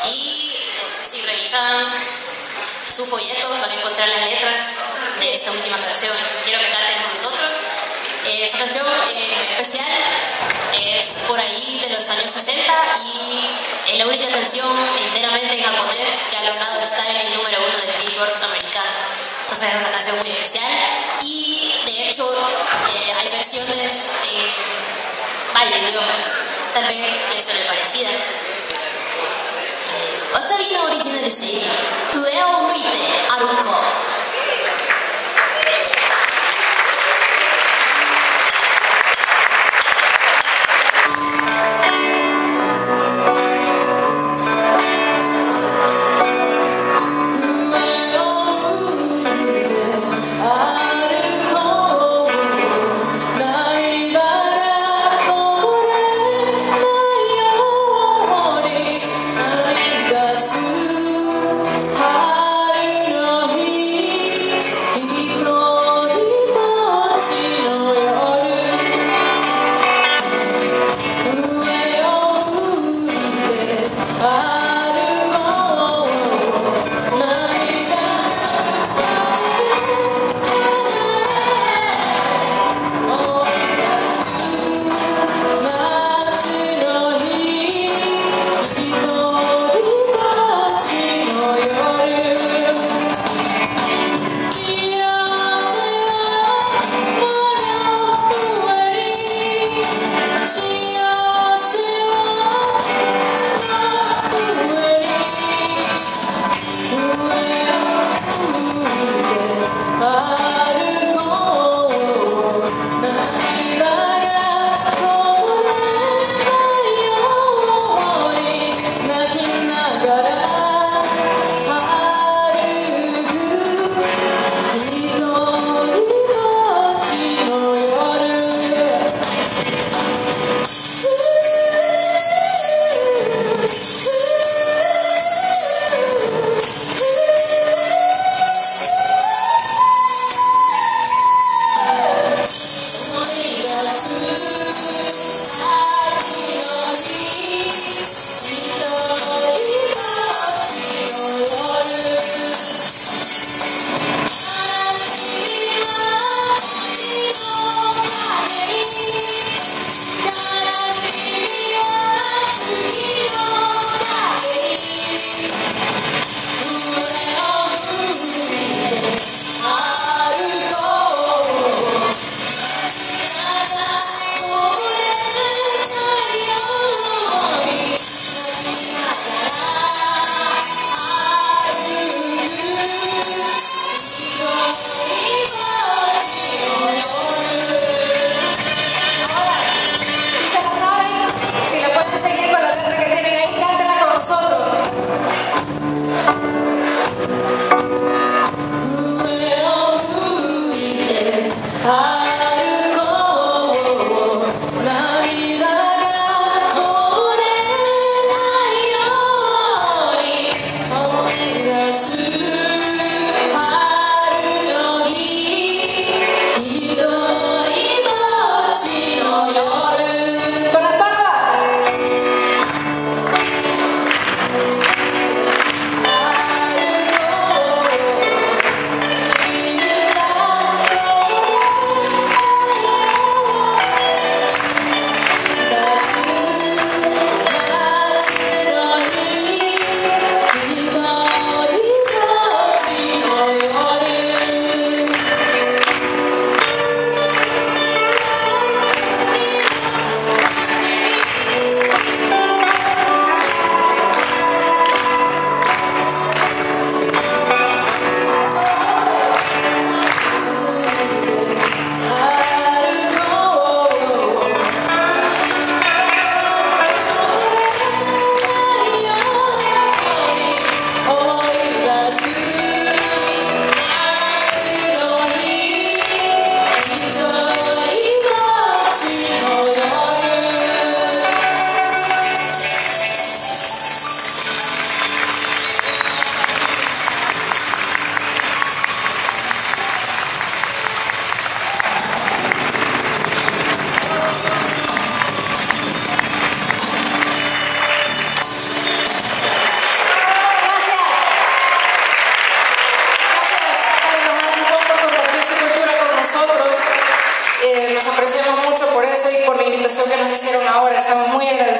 Y si revisan su folleto van a encontrar las letras de esta última canción. Quiero que canten con nosotros. Esta canción especial es por ahí de los años 60 y es la única canción enteramente en japonés que ha logrado estar en el número 1 del Billboard americano. Entonces es una canción muy especial y de hecho hay versiones en varios idiomas. Tal vez les suene parecida. Wasabi no original serie, Ue o Muite Aruko. Haru no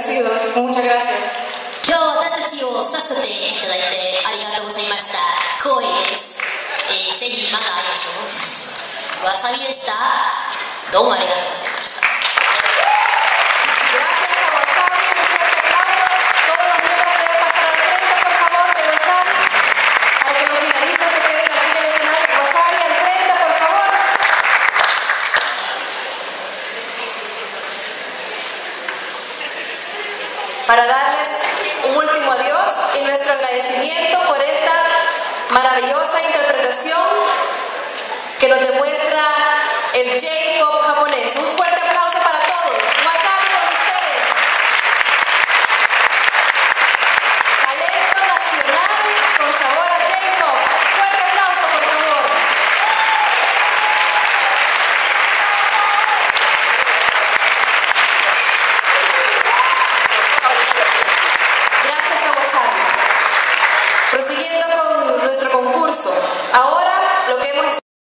agradecidos. Muchas gracias. 今日私たちをさせていただいてありがとうございました。光栄です。ぜひまた会いましょう。わさびでした。どうもありがとうございました。 Gracias a Wasabi, un fuerte aplauso. Todos los miembros pueden pasar al frente, por favor, de Wasabi, para que los finalistas se queden aquí en el escenario. Wasabi, al frente, por favor. Para darles un último adiós y nuestro agradecimiento por esta maravillosa interpretación que nos demuestra el J-Pop japonés. Un fuerte aplauso para todos. Wasabi con ustedes. Talento nacional con sabor a J-Pop. Fuerte aplauso, por favor. Gracias a Wasabi. Prosiguiendo con nuestro concurso. Ahora lo que hemos